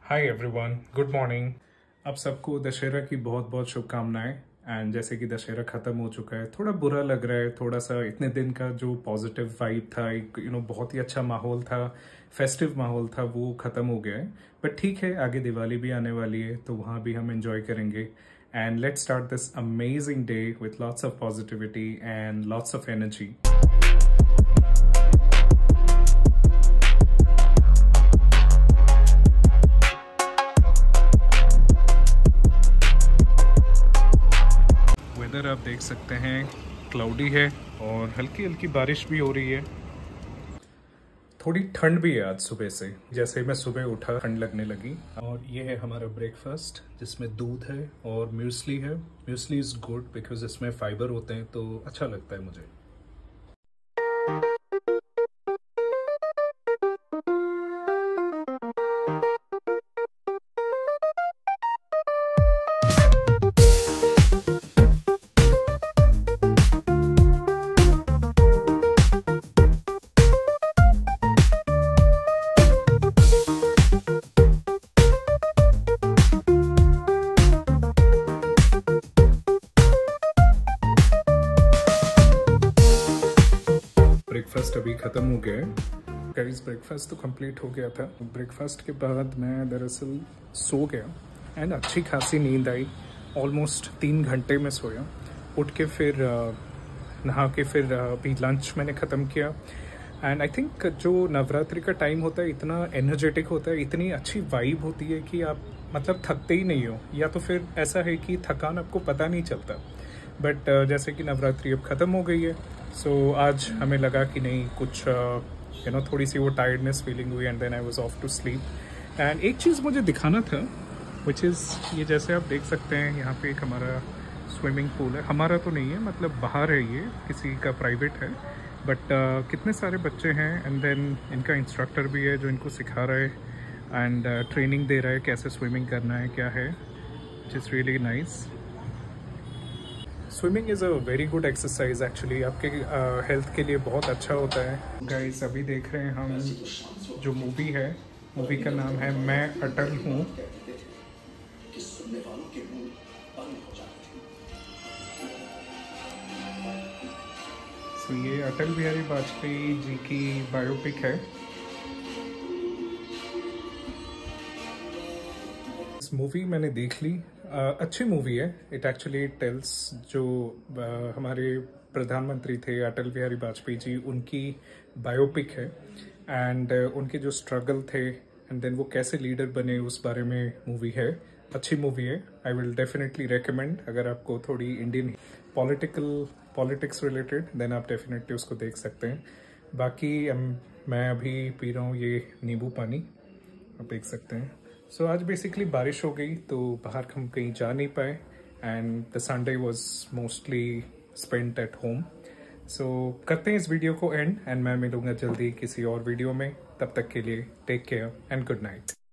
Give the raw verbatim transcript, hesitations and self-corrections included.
Hi everyone, good morning. आप सबको दशहरा की बहुत बहुत शुभकामनाएं। एंड जैसे कि दशहरा खत्म हो चुका है, थोड़ा बुरा लग रहा है, थोड़ा सा इतने दिन का जो पॉजिटिव वाइब था, एक यू नो बहुत ही अच्छा माहौल था, फेस्टिव माहौल था, वो खत्म हो गया है। बट ठीक है, आगे दिवाली भी आने वाली है तो वहाँ भी हम एंजॉय करेंगे। And let's start this amazing day with lots of positivity and lots of energy. Weather आप देख सकते हैं, क्लाउडी है और हल्की हल्की बारिश भी हो रही है। थोड़ी ठंड भी है आज सुबह से, जैसे मैं सुबह उठा ठंड लगने लगी। और ये है हमारा ब्रेकफास्ट जिसमें दूध है और म्यूसली है। म्यूसली इज़ गुड बिकॉज इसमें फाइबर होते हैं तो अच्छा लगता है मुझे। ब्रेकफास्ट अभी ख़त्म हो गया है गाइस। ब्रेकफास्ट तो कंप्लीट हो गया था। ब्रेकफास्ट के बाद मैं दरअसल सो गया एंड अच्छी खासी नींद आई। ऑलमोस्ट तीन घंटे में सोया। उठ के फिर नहा के फिर अभी लंच मैंने ख़त्म किया। एंड आई थिंक जो नवरात्रि का टाइम होता है इतना एनर्जेटिक होता है, इतनी अच्छी वाइब होती है कि आप मतलब थकते ही नहीं हो, या तो फिर ऐसा है कि थकान आपको पता नहीं चलता। बट uh, जैसे कि नवरात्रि अब ख़त्म हो गई है, सो so, आज हमें लगा कि नहीं कुछ यू नो थोड़ी सी वो टायर्डनेस फीलिंग हुई and then I was off to sleep. And एक चीज़ मुझे दिखाना था विच इज़ ये, जैसे आप देख सकते हैं यहाँ पे एक हमारा स्विमिंग पूल है। हमारा तो नहीं है, मतलब बाहर है, ये किसी का प्राइवेट है। बट uh, कितने सारे बच्चे हैं एंड देन इनका इंस्ट्रक्टर भी है जो इनको सिखा रहा है एंड ट्रेनिंग दे रहा है कैसे स्विमिंग करना है, क्या है, which is really nice. Swimming is a very good exercise actually, आपके हेल्थ uh, के लिए बहुत अच्छा होता है। गाइस अभी देख रहे हैं हम जो मूवी है, मूवी का नाम है मैं अटल हूँ। so, ये अटल बिहारी वाजपेयी जी की बायोपिक है। इस मूवी मैंने देख ली, Uh, अच्छी मूवी है। इट एक्चुअली टेल्स जो uh, हमारे प्रधानमंत्री थे अटल बिहारी वाजपेयी जी, उनकी बायोपिक है। एंड uh, उनके जो स्ट्रगल थे एंड देन वो कैसे लीडर बने, उस बारे में मूवी है। अच्छी मूवी है, आई विल डेफिनेटली रेकमेंड। अगर आपको थोड़ी Indian political politics related, then आप डेफिनेटली उसको देख सकते हैं। बाकी um, मैं अभी पी रहा हूँ ये नींबू पानी, आप देख सकते हैं। सो so, आज बेसिकली बारिश हो गई तो बाहर हम कहीं जा नहीं पाए and the Sunday was mostly spent at home. So करते हैं इस वीडियो को एंड एंड मैं मिलूंगा जल्दी किसी और वीडियो में। तब तक के लिए take care and good night.